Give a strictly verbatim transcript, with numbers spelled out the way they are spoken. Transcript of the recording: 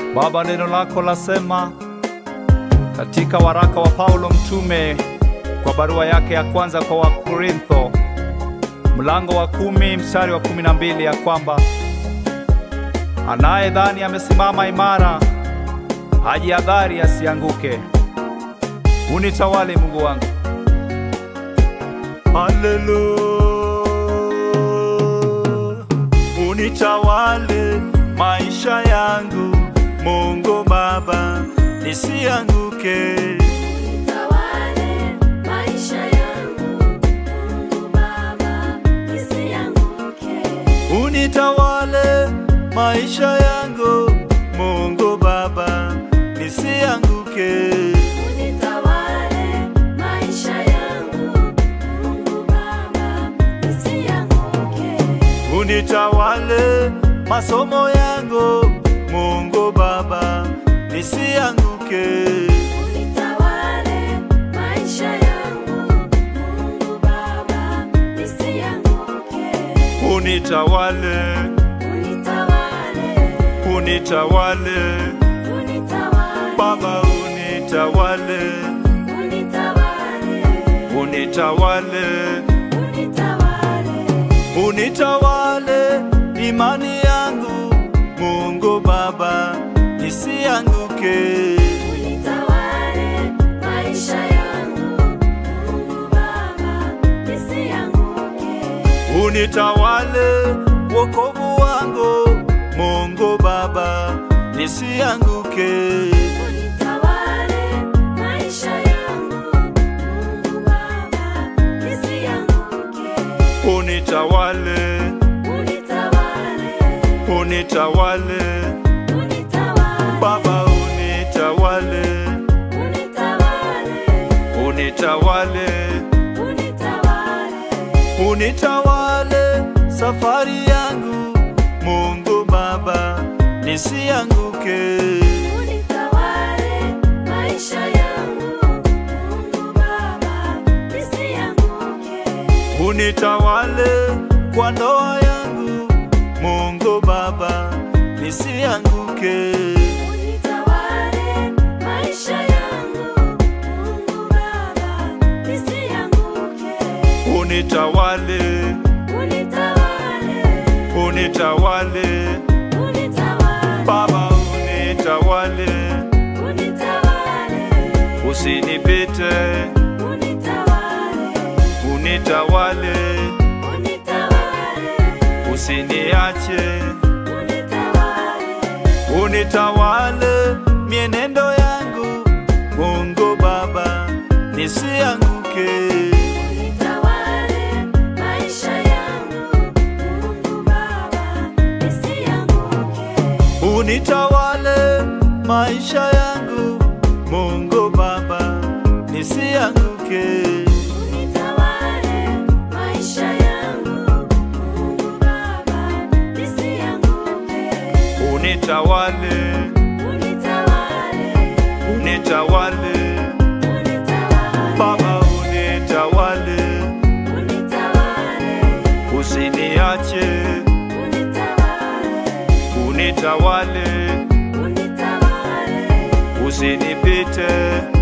Baba, neno lako lasema katika waraka wa Paulo mtume kwa barua yake ya kwanza kwa Wakorintho mlango wa kumi mstari wa kumi na mbili ya kwamba anayedhani amesimama imara hajihadhari asianguke. Unitawale Mungu wangu. Haleluya. Unitawale maisha yangu Mungu Baba, nisianguke. Unitawale maisha yangu Mungu Baba, nisianguke. Unitawale maisha yangu Mungu Baba, nisianguke. Unitawale maisha yangu Mungu Baba, nisianguke. Unitawale masomo yangu Mungu Baba, nisianguke. Unitawale maisha yangu Mungu Baba, nisianguke. Unitawale, Unitawale, unitawale unitawale Baba, unitawale, unitawale, unitawale, unitawale. unitawale imani yangu Mungu Baba, nisianguke. Unitawale maisha yangu Mungu Baba, nisianguke. Unitawale wokovu wangu Mungu Baba, nisianguke. Unitawale maisha yangu Mungu Baba, nisianguke. Unitawale, Unitawale, unitawale unitawale Baba, unitawale, unitawale, unitawale, unitawale. unitawale safari yangu Mungu Baba, nisianguke. Unitawale maisha yangu Mungu Baba, nisianguke. Unitawale kwa ndoa yangu Mungu Baba, nisianguke. Unitawale maisha yangu Mungu Baba, nisianguke. Unitawale, Unitawale, unitawale unitawale Baba, unitawale, unitawale, usinipite, unitawale, unitawale, unitawale, usiniache, unitawale. unitawale mienendo yangu Mungu Baba, nisianguke. Unitawale maisha yangu Mungu Baba, nisianguke. Unitawale maisha yangu Mungu Baba, nisianguke. Unitawale maisha yangu Mungu Baba, nisianguke. Unitawale, Unitawale, unitawale unitawale Baba, unitawale, unitawale, usiniache, unitawale, unitawale, unitawale, usinipite.